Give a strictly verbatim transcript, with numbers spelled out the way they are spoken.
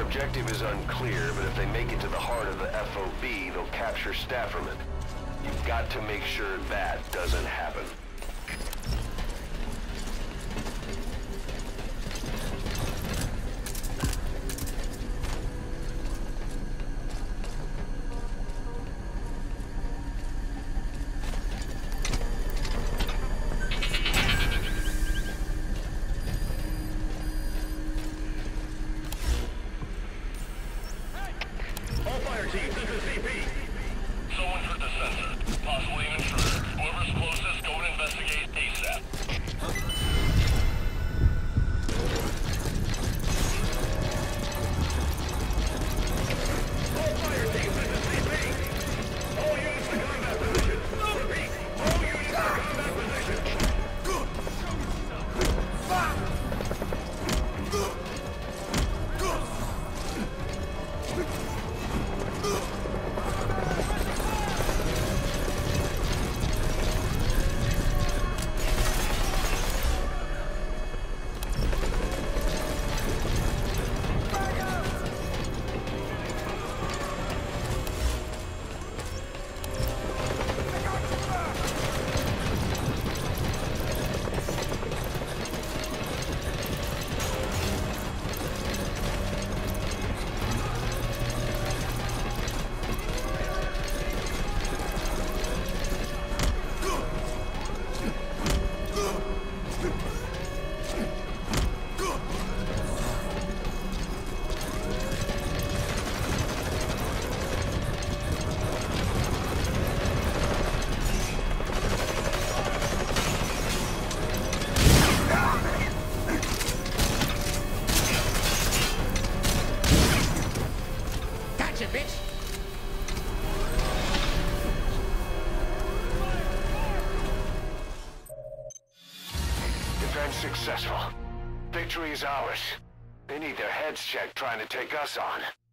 objective is unclear, but if they make it to the heart of the F O B, they'll capture Stafferman. You've got to make sure that doesn't happen. All fire teams, this is C P. Someone heard the sensor. Possibly an intruder. Whoever's closest, go and investigate ASAP. All fire teams, this is C P. All units to combat position. Repeat, all units to combat position. Defense successful. Victory is ours. They need their heads checked trying to take us on.